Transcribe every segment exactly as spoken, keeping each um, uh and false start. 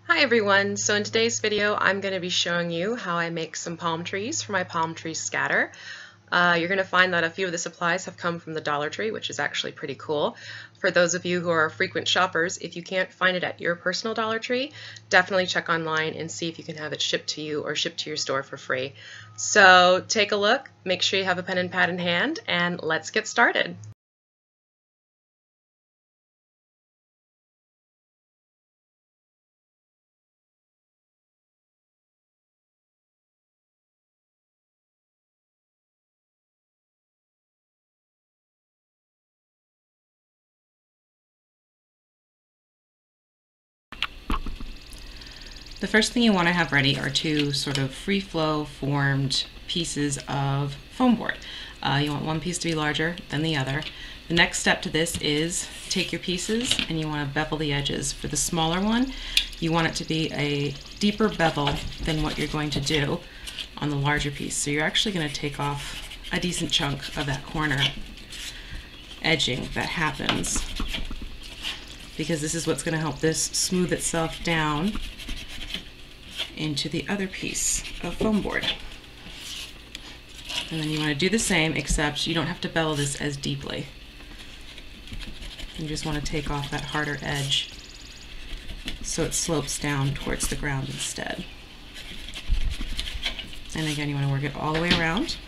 Hi everyone, so in today's video I'm going to be showing you how I make some palm trees for my palm tree scatter. Uh, you're going to find that a few of the supplies have come from the Dollar Tree, which is actually pretty cool. For those of you who are frequent shoppers, if you can't find it at your personal Dollar Tree, definitely check online and see if you can have it shipped to you or shipped to your store for free. So take a look, make sure you have a pen and pad in hand, and let's get started. The first thing you want to have ready are two sort of free flow formed pieces of foam board. Uh, you want one piece to be larger than the other. The next step to this is take your pieces and you want to bevel the edges. For the smaller one, you want it to be a deeper bevel than what you're going to do on the larger piece. So you're actually going to take off a decent chunk of that corner edging that happens, because this is what's going to help this smooth itself down into the other piece of foam board. And then you want to do the same, except you don't have to bevel this as deeply. You just want to take off that harder edge so it slopes down towards the ground instead. And again, you want to work it all the way around.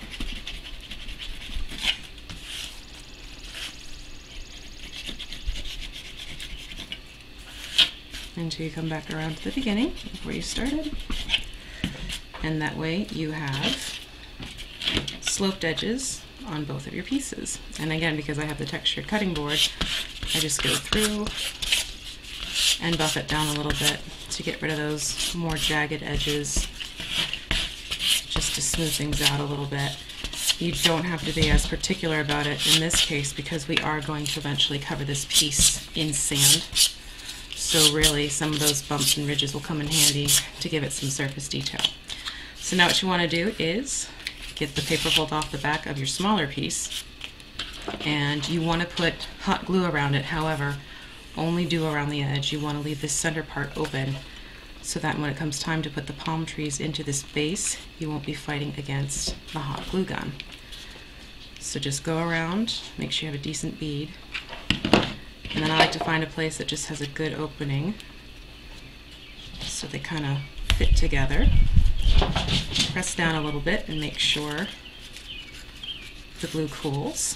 Until you come back around to the beginning of where you started. And that way you have sloped edges on both of your pieces. And again, because I have the textured cutting board, I just go through and buff it down a little bit to get rid of those more jagged edges, just to smooth things out a little bit. You don't have to be as particular about it in this case, because we are going to eventually cover this piece in sand. So really, some of those bumps and ridges will come in handy to give it some surface detail. So now what you want to do is get the paper fold off the back of your smaller piece, and you want to put hot glue around it. However, only do around the edge. You want to leave this center part open so that when it comes time to put the palm trees into this base, you won't be fighting against the hot glue gun. So just go around, make sure you have a decent bead. And then I like to find a place that just has a good opening so they kind of fit together. Press down a little bit and make sure the glue cools.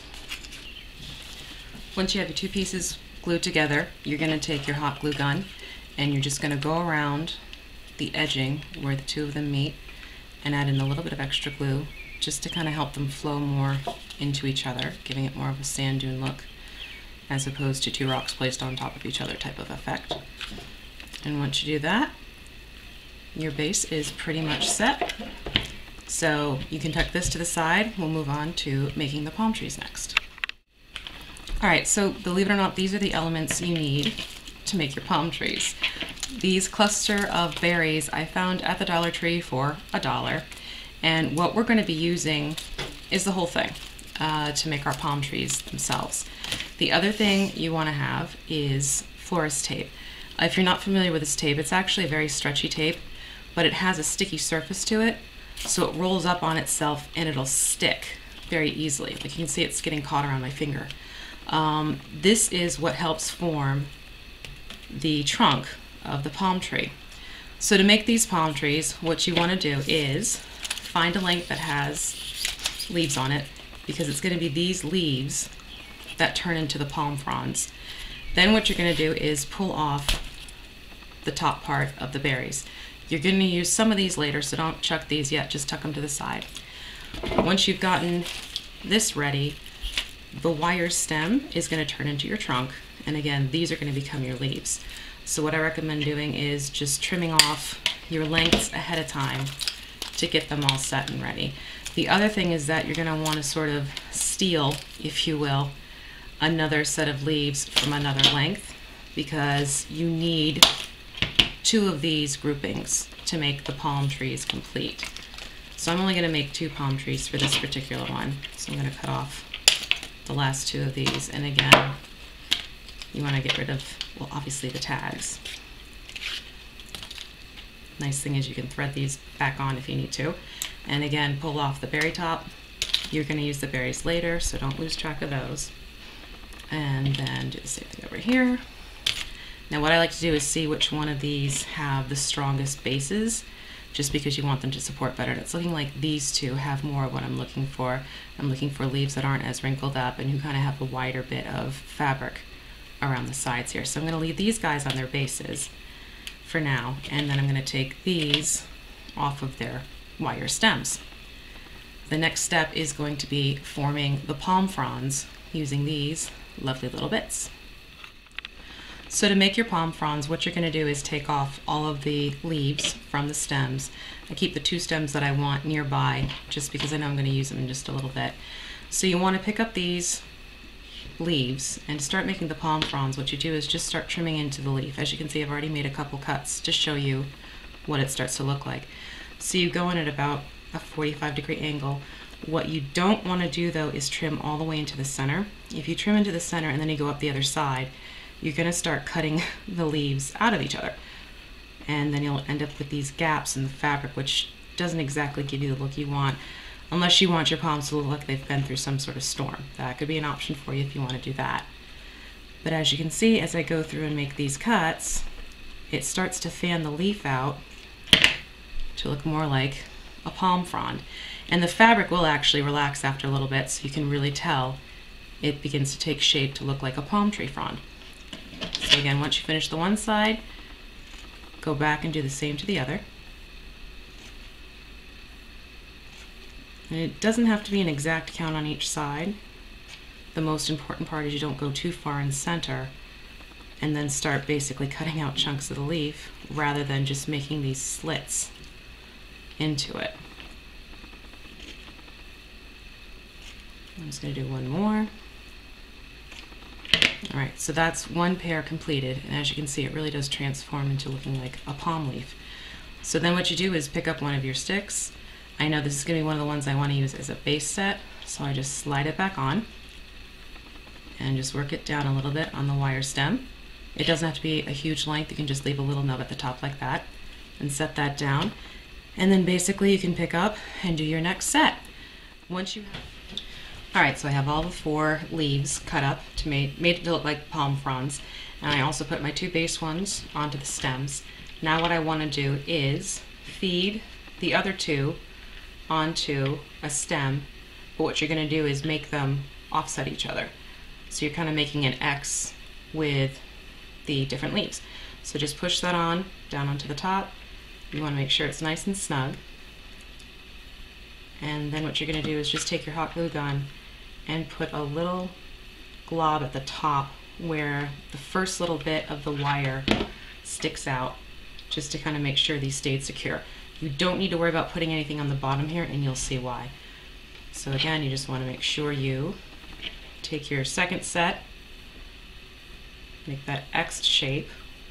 Once you have your two pieces glued together, you're going to take your hot glue gun and you're just going to go around the edging where the two of them meet and add in a little bit of extra glue just to kind of help them flow more into each other, giving it more of a sand dune look, as opposed to two rocks placed on top of each other type of effect. And once you do that, your base is pretty much set. So you can tuck this to the side. We'll move on to making the palm trees next. Alright, so believe it or not, these are the elements you need to make your palm trees. These cluster of berries I found at the Dollar Tree for a dollar. And what we're going to be using is the whole thing uh, to make our palm trees themselves. The other thing you want to have is florist tape. Uh, if you're not familiar with this tape, it's actually a very stretchy tape, but it has a sticky surface to it, so it rolls up on itself and it'll stick very easily. Like you can see, it's getting caught around my finger. Um, this is what helps form the trunk of the palm tree. So to make these palm trees, what you want to do is find a length that has leaves on it, because it's going to be these leaves that turn into the palm fronds. Then what you're going to do is pull off the top part of the berries. You're going to use some of these later, so don't chuck these yet, just tuck them to the side. Once you've gotten this ready, the wire stem is going to turn into your trunk, and again, these are going to become your leaves. So what I recommend doing is just trimming off your lengths ahead of time to get them all set and ready. The other thing is that you're going to want to sort of steal, if you will, another set of leaves from another length, because you need two of these groupings to make the palm trees complete. So I'm only going to make two palm trees for this particular one. So I'm going to cut off the last two of these. And again, you want to get rid of, well, obviously the tags. Nice thing is you can thread these back on if you need to. And again, pull off the berry top. You're going to use the berries later, so don't lose track of those. And then do the same thing over here. Now what I like to do is see which one of these have the strongest bases, just because you want them to support better. And it's looking like these two have more of what I'm looking for. I'm looking for leaves that aren't as wrinkled up and who kind of have a wider bit of fabric around the sides here. So I'm going to leave these guys on their bases for now, and then I'm going to take these off of their wire stems. The next step is going to be forming the palm fronds using these lovely little bits. So to make your palm fronds, what you're going to do is take off all of the leaves from the stems. I keep the two stems that I want nearby just because I know I'm going to use them in just a little bit. So you want to pick up these leaves and to start making the palm fronds, what you do is just start trimming into the leaf. As you can see, I've already made a couple cuts to show you what it starts to look like. So you go in at about a forty-five degree angle. What you don't want to do though is trim all the way into the center. If you trim into the center and then you go up the other side, you're going to start cutting the leaves out of each other. And then you'll end up with these gaps in the fabric, which doesn't exactly give you the look you want, unless you want your palms to look like they've been through some sort of storm. That could be an option for you if you want to do that. But as you can see, as I go through and make these cuts, it starts to fan the leaf out to look more like a palm frond. And the fabric will actually relax after a little bit, so you can really tell it begins to take shape to look like a palm tree frond. So again, once you finish the one side, go back and do the same to the other. And it doesn't have to be an exact count on each side. The most important part is you don't go too far in the center and then start basically cutting out chunks of the leaf rather than just making these slits into it. I'm just going to do one more. Alright, so that's one pair completed, and as you can see, it really does transform into looking like a palm leaf. So then what you do is pick up one of your sticks. I know this is going to be one of the ones I want to use as a base set, so I just slide it back on and just work it down a little bit on the wire stem. It doesn't have to be a huge length, you can just leave a little nub at the top like that and set that down. And then basically you can pick up and do your next set. Once you Alright, so I have all the four leaves cut up to make made it to look like palm fronds, and I also put my two base ones onto the stems. Now what I want to do is feed the other two onto a stem, but what you're going to do is make them offset each other. So you're kind of making an X with the different leaves. So just push that on, down onto the top. You want to make sure it's nice and snug. And then what you're going to do is just take your hot glue gun and put a little glob at the top where the first little bit of the wire sticks out, just to kind of make sure these stayed secure. You don't need to worry about putting anything on the bottom here, and you'll see why. So again, you just want to make sure you take your second set, make that X shape,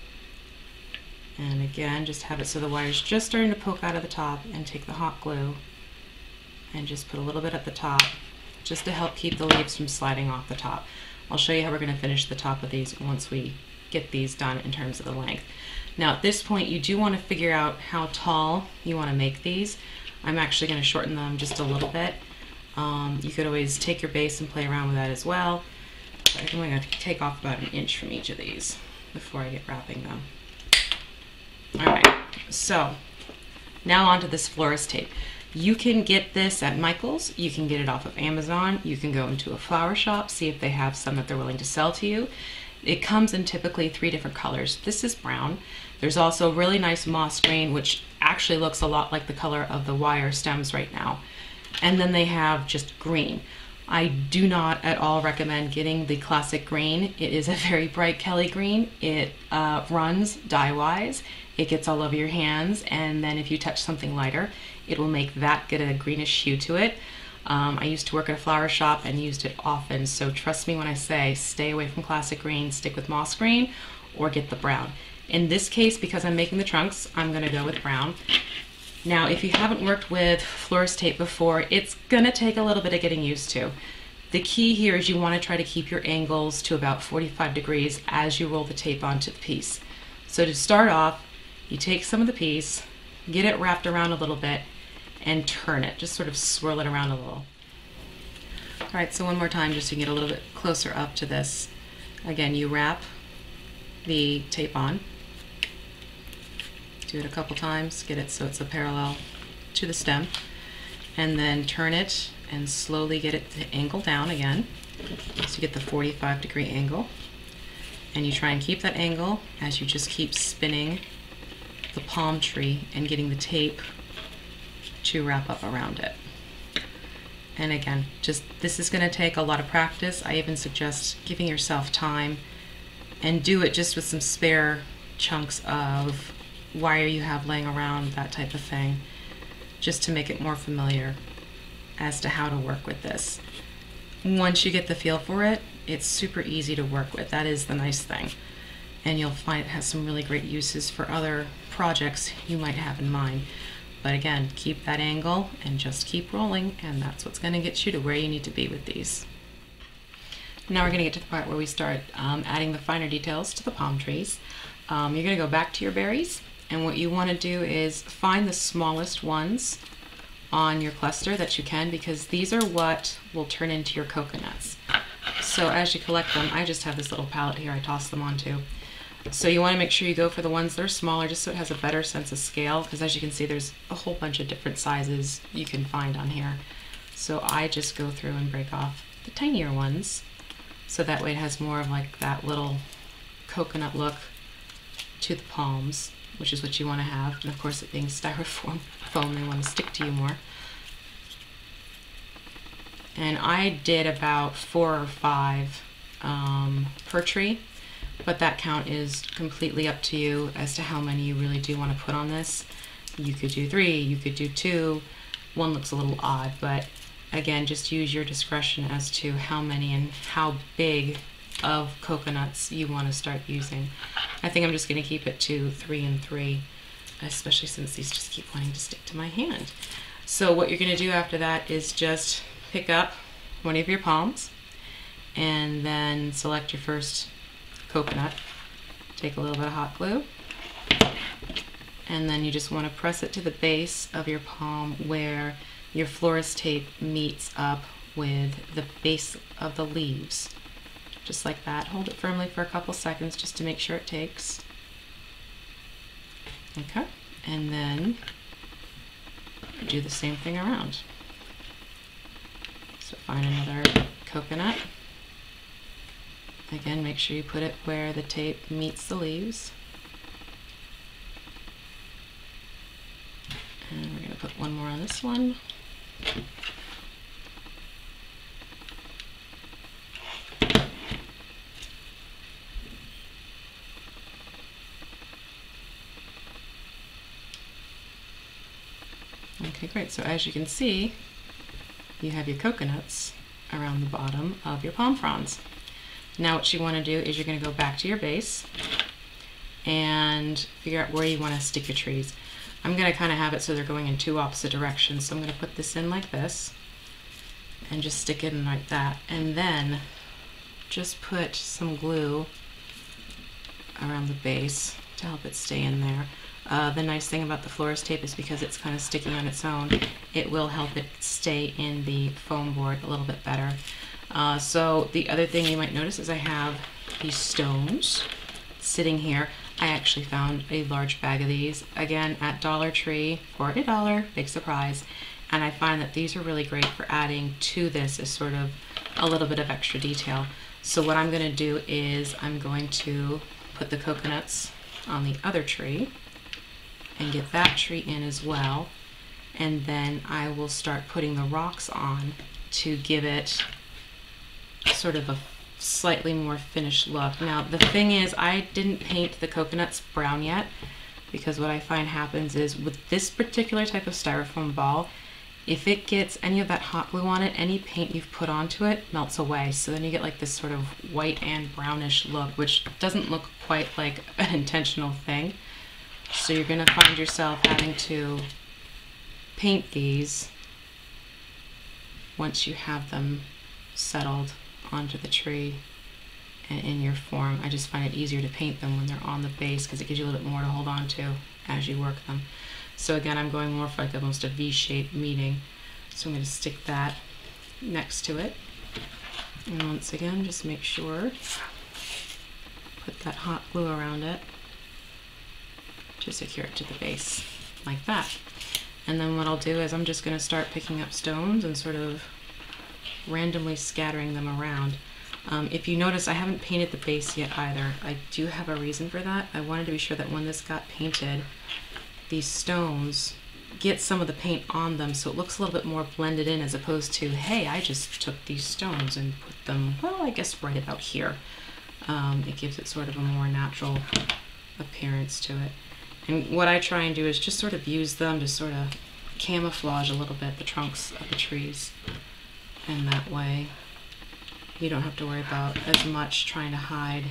and again just have it so the wire's just starting to poke out of the top, and take the hot glue and just put a little bit at the top just to help keep the leaves from sliding off the top. I'll show you how we're going to finish the top of these once we get these done in terms of the length. Now at this point you do want to figure out how tall you want to make these. I'm actually going to shorten them just a little bit. Um, you could always take your base and play around with that as well. But I'm going to take off about an inch from each of these before I get wrapping them. Alright, so now onto this florist tape. You can get this at Michael's, you can get it off of Amazon, you can go into a flower shop, see if they have some that they're willing to sell to you. It comes in typically three different colors. This is brown. There's also really nice moss green, which actually looks a lot like the color of the wire stems right now. And then they have just green. I do not at all recommend getting the classic green. It is a very bright Kelly green. It uh, runs dye-wise. It gets all over your hands, and then if you touch something lighter, it will make that get a greenish hue to it. Um, I used to work at a flower shop and used it often, so trust me when I say stay away from classic green, stick with moss green, or get the brown. In this case, because I'm making the trunks, I'm going to go with brown. Now, if you haven't worked with florist tape before, it's going to take a little bit of getting used to. The key here is you want to try to keep your angles to about forty-five degrees as you roll the tape onto the piece. So to start off, you take some of the piece get it wrapped around a little bit, and turn it. Just sort of swirl it around a little. All right, so one more time just to get a little bit closer up to this. Again, you wrap the tape on. Do it a couple times, get it so it's a parallel to the stem, and then turn it and slowly get it to angle down again. So you get the forty-five degree angle. And you try and keep that angle as you just keep spinning the palm tree and getting the tape to wrap up around it. And again, just this is going to take a lot of practice. I even suggest giving yourself time and do it just with some spare chunks of wire you have laying around, that type of thing, just to make it more familiar as to how to work with this. Once you get the feel for it, it's super easy to work with. That is the nice thing. And you'll find it has some really great uses for other projects you might have in mind. But again, keep that angle and just keep rolling, and that's what's going to get you to where you need to be with these. Now we're going to get to the part where we start um, adding the finer details to the palm trees. Um, you're going to go back to your berries, and what you want to do is find the smallest ones on your cluster that you can, because these are what will turn into your coconuts. So as you collect them, I just have this little palette here I toss them onto. So you want to make sure you go for the ones that are smaller, just so it has a better sense of scale, because as you can see there's a whole bunch of different sizes you can find on here. So I just go through and break off the tinier ones, so that way it has more of like that little coconut look to the palms, which is what you want to have. And of course, it being styrofoam foam, they want to stick to you more. And I did about four or five um, per tree, but that count is completely up to you as to how many you really do want to put on this. You could do three, you could do two. One looks a little odd, but again, just use your discretion as to how many and how big of coconuts you want to start using. I think I'm just going to keep it to three and three, especially since these just keep wanting to stick to my hand. So what you're going to do after that is just pick up one of your palms and then select your first coconut. Take a little bit of hot glue, and then you just want to press it to the base of your palm where your florist tape meets up with the base of the leaves. Just like that. Hold it firmly for a couple seconds just to make sure it takes. Okay, and then do the same thing around. So find another coconut. Again, make sure you put it where the tape meets the leaves. And we're going to put one more on this one. Okay, great. So as you can see, you have your coconuts around the bottom of your palm fronds. Now what you want to do is you're going to go back to your base and figure out where you want to stick your trees. I'm going to kind of have it so they're going in two opposite directions. So I'm going to put this in like this and just stick it in like that. And then just put some glue around the base to help it stay in there. Uh, the nice thing about the florist tape is because it's kind of sticking on its own, it will help it stay in the foam board a little bit better. Uh, so the other thing you might notice is I have these stones sitting here. I actually found a large bag of these, again at Dollar Tree for a dollar, big surprise. And I find that these are really great for adding to this as sort of a little bit of extra detail. So what I'm going to do is I'm going to put the coconuts on the other tree and get that tree in as well, and then I will start putting the rocks on to give it sort of a slightly more finished look. Now the thing is, I didn't paint the coconuts brown yet, because what I find happens is with this particular type of styrofoam ball, if it gets any of that hot glue on it, any paint you've put onto it melts away. So then you get like this sort of white and brownish look, which doesn't look quite like an intentional thing. So you're going to find yourself having to paint these once you have them settled onto the tree and in your form. I just find it easier to paint them when they're on the base because it gives you a little bit more to hold on to as you work them. So again, I'm going more for like almost a V-shaped meeting. So I'm going to stick that next to it. And once again, just make sure, put that hot glue around it to secure it to the base, like that. And then what I'll do is I'm just going to start picking up stones and sort of randomly scattering them around. Um, if you notice, I haven't painted the base yet either. I do have a reason for that. I wanted to be sure that when this got painted, these stones get some of the paint on them so it looks a little bit more blended in, as opposed to, hey, I just took these stones and put them, well, I guess right about here. Um, it gives it sort of a more natural appearance to it. And what I try and do is just sort of use them to sort of camouflage a little bit the trunks of the trees. And that way you don't have to worry about as much trying to hide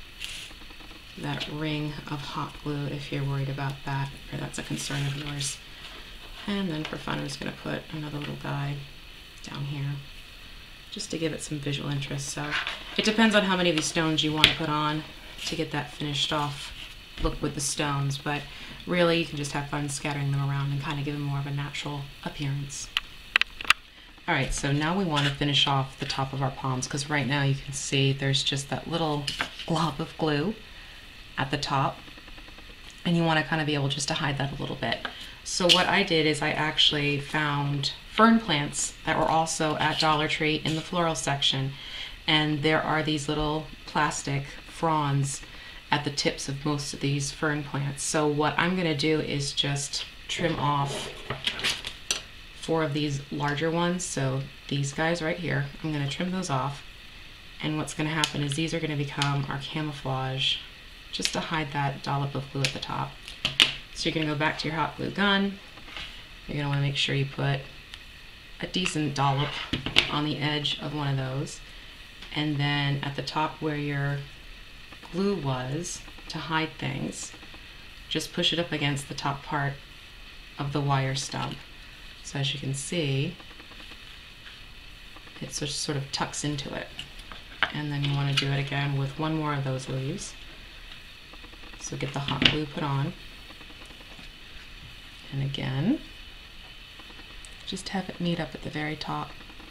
that ring of hot glue if you're worried about that, or that's a concern of yours. And then for fun, I'm just going to put another little guide down here just to give it some visual interest. So it depends on how many of these stones you want to put on to get that finished off look with the stones, but really you can just have fun scattering them around and kind of give them more of a natural appearance. Alright, so now we want to finish off the top of our palms, because right now you can see there's just that little glob of glue at the top, and you want to kind of be able just to hide that a little bit. So what I did is I actually found fern plants that were also at Dollar Tree in the floral section, and there are these little plastic fronds at the tips of most of these fern plants. So what I'm going to do is just trim off four of these larger ones. So these guys right here, I'm going to trim those off, and what's going to happen is these are going to become our camouflage, just to hide that dollop of glue at the top. So you're going to go back to your hot glue gun. You're going to want to make sure you put a decent dollop on the edge of one of those, and then at the top where your glue was to hide things, just push it up against the top part of the wire stump. So as you can see, it just sort of tucks into it. And then you want to do it again with one more of those leaves. So get the hot glue put on, and again just have it meet up at the very top,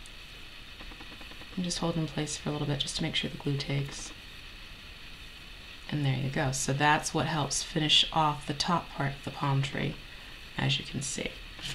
and just hold in place for a little bit just to make sure the glue takes. And there you go. So that's what helps finish off the top part of the palm tree, as you can see.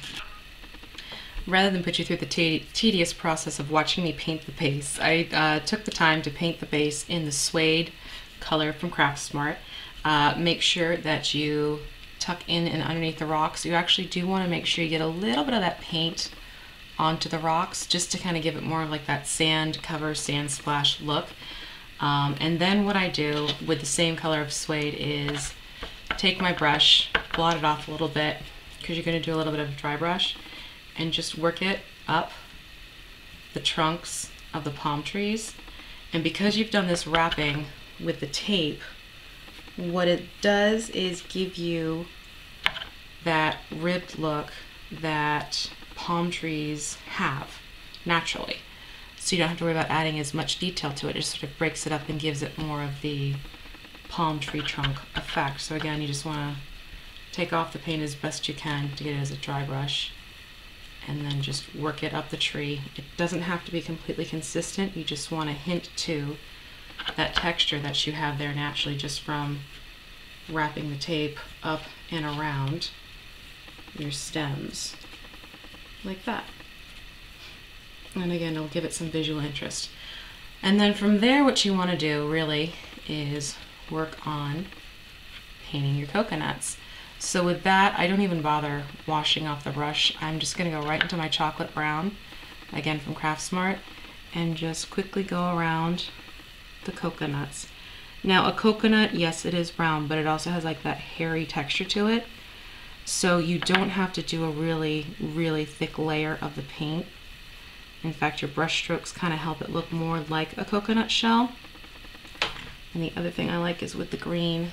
Rather than put you through the te tedious process of watching me paint the base, I uh, took the time to paint the base in the suede color from Craftsmart. Uh, make sure that you tuck in and underneath the rocks. You actually do want to make sure you get a little bit of that paint onto the rocks, just to kind of give it more of like that sand cover, sand splash look. Um, and then what I do with the same color of suede is take my brush, blot it off a little bit, because you're going to do a little bit of dry brush, and just work it up the trunks of the palm trees. And because you've done this wrapping with the tape, what it does is give you that ribbed look that palm trees have naturally. So you don't have to worry about adding as much detail to it. It just sort of breaks it up and gives it more of the palm tree trunk effect. So again, you just want to take off the paint as best you can to get it as a dry brush, and then just work it up the tree. It doesn't have to be completely consistent. You just want to hint to that texture that you have there naturally just from wrapping the tape up and around your stems like that. And again, it'll give it some visual interest. And then from there, what you want to do really is work on painting your coconuts. So with that, I don't even bother washing off the brush. I'm just going to go right into my chocolate brown, again from Craftsmart, and just quickly go around the coconuts. Now a coconut, yes, it is brown, but it also has like that hairy texture to it. So you don't have to do a really, really thick layer of the paint. In fact, your brush strokes kind of help it look more like a coconut shell. And the other thing I like is with the green,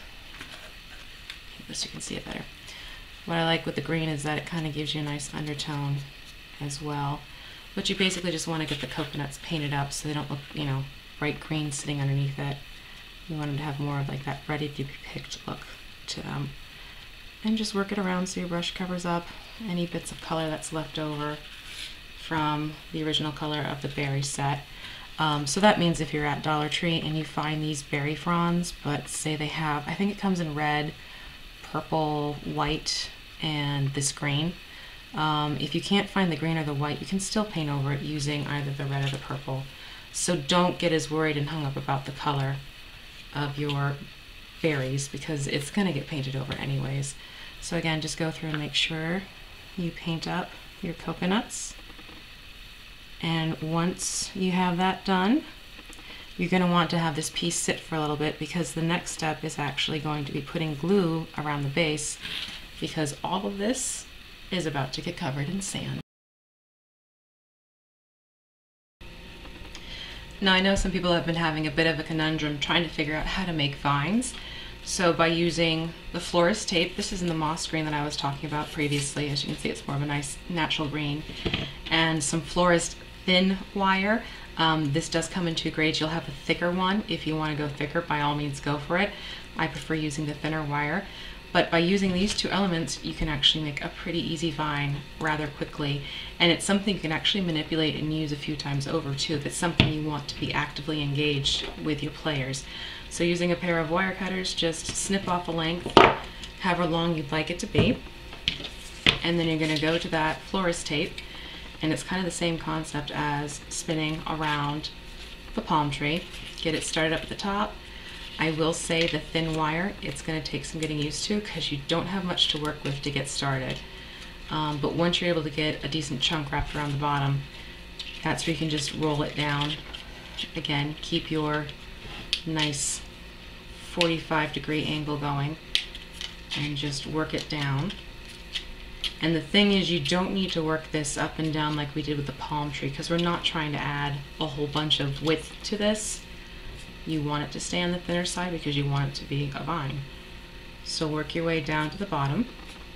so you can see it better. What I like with the green is that it kind of gives you a nice undertone as well. But you basically just want to get the coconuts painted up so they don't look, you know, bright green sitting underneath it. You want them to have more of like that ready to be picked look to them. and just work it around so your brush covers up any bits of color that's left over from the original color of the berry set. Um, so that means if you're at Dollar Tree and you find these berry fronds, but say they have, I think it comes in red, purple, white, and this green. Um, if you can't find the green or the white, you can still paint over it using either the red or the purple. So don't get as worried and hung up about the color of your berries because it's going to get painted over anyways. So again, just go through and make sure you paint up your coconuts. And once you have that done, you're going to want to have this piece sit for a little bit because the next step is actually going to be putting glue around the base because all of this is about to get covered in sand. Now I know some people have been having a bit of a conundrum trying to figure out how to make vines. So by using the florist tape, this is in the moss green that I was talking about previously. As you can see, it's more of a nice natural green. And some florist thin wire. Um, this does come in two grades. You'll have a thicker one. If you want to go thicker, by all means go for it. I prefer using the thinner wire. But by using these two elements, you can actually make a pretty easy vine rather quickly. And it's something you can actually manipulate and use a few times over too, if it's something you want to be actively engaged with your players. So using a pair of wire cutters, just snip off a length, however long you'd like it to be. And then you're going to go to that florist tape, and it's kind of the same concept as spinning around the palm tree. Get it started up at the top. I will say the thin wire, it's going to take some getting used to because you don't have much to work with to get started. Um, but once you're able to get a decent chunk wrapped around the bottom, that's where you can just roll it down. Again, keep your nice forty-five degree angle going and just work it down. And the thing is, you don't need to work this up and down like we did with the palm tree because we're not trying to add a whole bunch of width to this. You want it to stay on the thinner side because you want it to be a vine. So work your way down to the bottom.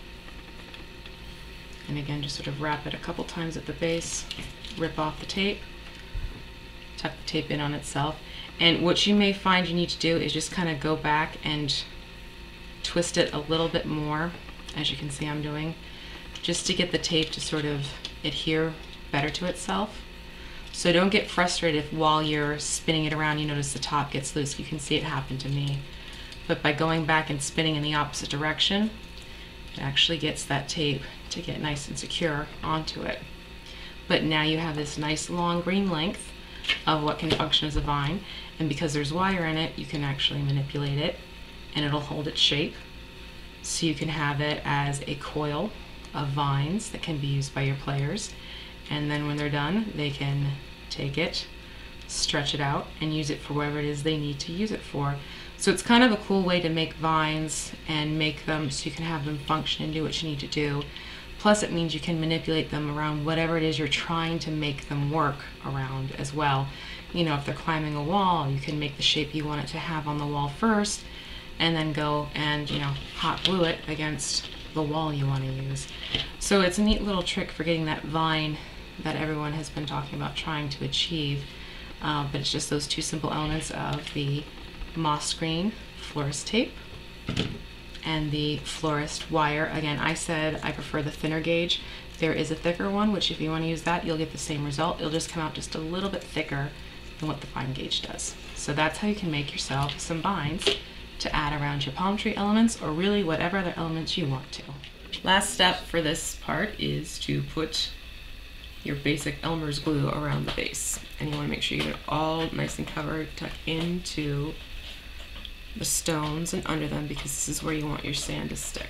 And again, just sort of wrap it a couple times at the base, rip off the tape, tuck the tape in on itself. And what you may find you need to do is just kind of go back and twist it a little bit more, as you can see I'm doing, just to get the tape to sort of adhere better to itself. So don't get frustrated if while you're spinning it around you notice the top gets loose. You can see it happen to me. But by going back and spinning in the opposite direction, it actually gets that tape to get nice and secure onto it. But now you have this nice long green length of what can function as a vine, and because there's wire in it, you can actually manipulate it and it'll hold its shape. So you can have it as a coil of vines that can be used by your players. And then when they're done, they can take it, stretch it out, and use it for whatever it is they need to use it for. So it's kind of a cool way to make vines and make them so you can have them function and do what you need to do. Plus it means you can manipulate them around whatever it is you're trying to make them work around as well. You know, if they're climbing a wall, you can make the shape you want it to have on the wall first, and then go and, you know, hot glue it against the wall you want to use. So it's a neat little trick for getting that vine that everyone has been talking about trying to achieve, uh, but it's just those two simple elements of the moss green florist tape and the florist wire. Again, I said I prefer the thinner gauge. There is a thicker one, which if you want to use that, you'll get the same result. It'll just come out just a little bit thicker than what the fine gauge does. So that's how you can make yourself some vines to add around your palm tree elements, or really whatever other elements you want to. Last step for this part is to put your basic Elmer's glue around the base, and you want to make sure you get it all nice and covered, tuck into the stones and under them, because this is where you want your sand to stick.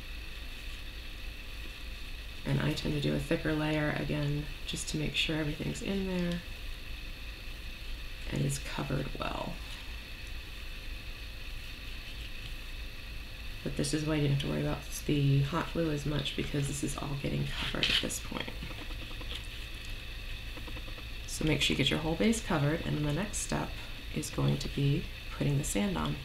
And I tend to do a thicker layer again just to make sure everything's in there and is covered well. But this is why you didn't have to worry about the hot glue as much, because this is all getting covered at this point. So make sure you get your whole base covered, and then the next step is going to be putting the sand on.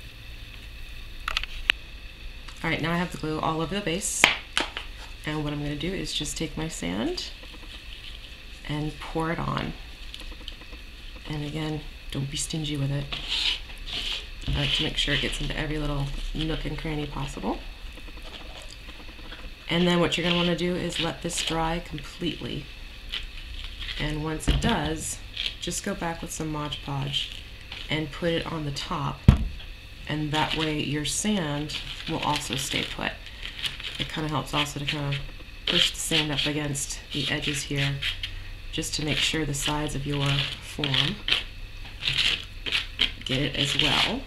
Alright, now I have the glue all over the base, and what I'm going to do is just take my sand and pour it on. And again, don't be stingy with it. I like to make sure it gets into every little nook and cranny possible. And then what you're going to want to do is let this dry completely. And once it does, just go back with some Mod Podge and put it on the top. And that way your sand will also stay put. It kind of helps also to kind of push the sand up against the edges here, just to make sure the sides of your form get it as well.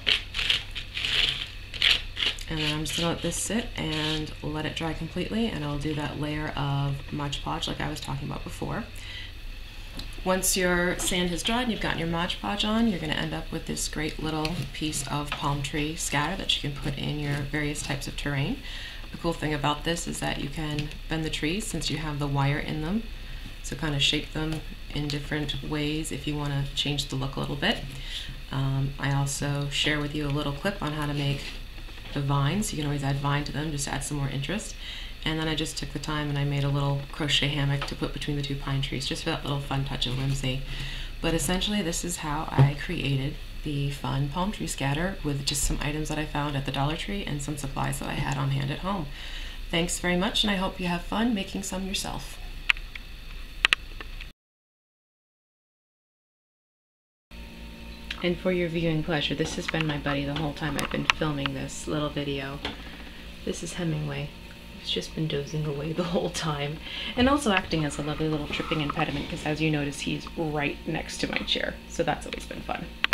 And then I'm just going to let this sit and let it dry completely, and I'll do that layer of Mod Podge like I was talking about before. Once your sand has dried and you've gotten your Mod Podge on, you're going to end up with this great little piece of palm tree scatter that you can put in your various types of terrain. The cool thing about this is that you can bend the trees since you have the wire in them, so kind of shape them in different ways if you want to change the look a little bit. Um, I also share with you a little clip on how to make the vines. You can always add vine to them just to add some more interest. And then I just took the time and I made a little crochet hammock to put between the two pine trees, just for that little fun touch of whimsy. But essentially this is how I created the fun palm tree scatter with just some items that I found at the Dollar Tree and some supplies that I had on hand at home. Thanks very much, and I hope you have fun making some yourself. And for your viewing pleasure, this has been my buddy the whole time I've been filming this little video. This is Hemingway. He's just been dozing away the whole time, and also acting as a lovely little tripping impediment, because as you notice, he's right next to my chair, so that's always been fun.